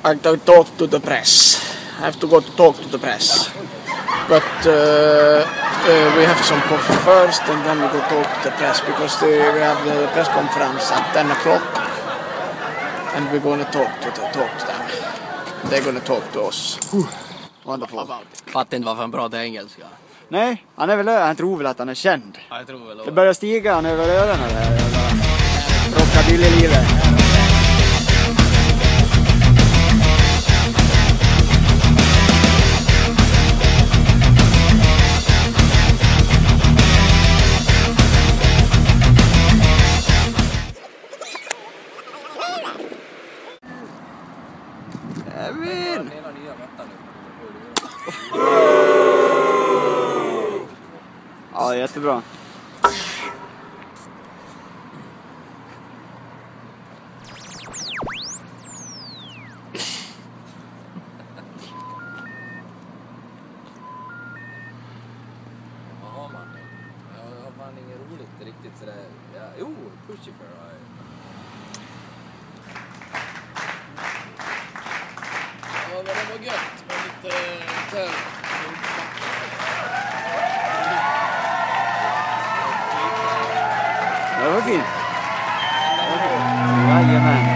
I have to talk to the press. I have to go to talk to the press. But we have some coffee first and then we go talk to the press because we have the press conference at 10 o'clock. And we're going to talk to them. They're going to talk to us. Wonderful. Fattar inte varför han pratar engelska. Nej, han tror väl att han är känd. Ja, jag tror väl. Det börjar stiga han över öronen där. Rockabilly-livet. Även! Ja, jättebra. Jaha, man. Jag har fan inget roligt riktigt sådär. Ja, jo, pushifer har jag. Ja, men det var gött med lite töl. Det var fint. Jajamän.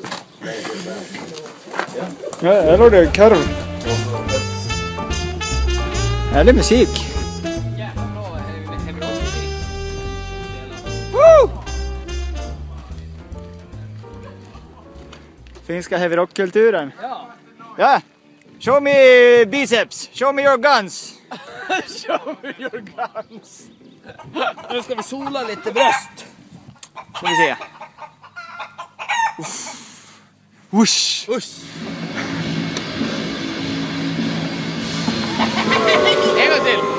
Ja, här har du en korv. Härlig musik. Jävla bra heavy rock musik. Woo! Finska heavy rock-kulturen. Ja. Ja. Show me biceps. Show me your guns. Show me your guns. Nu ska vi sola lite bröst. Ska vi se. Whoosh. Usch. En gång till.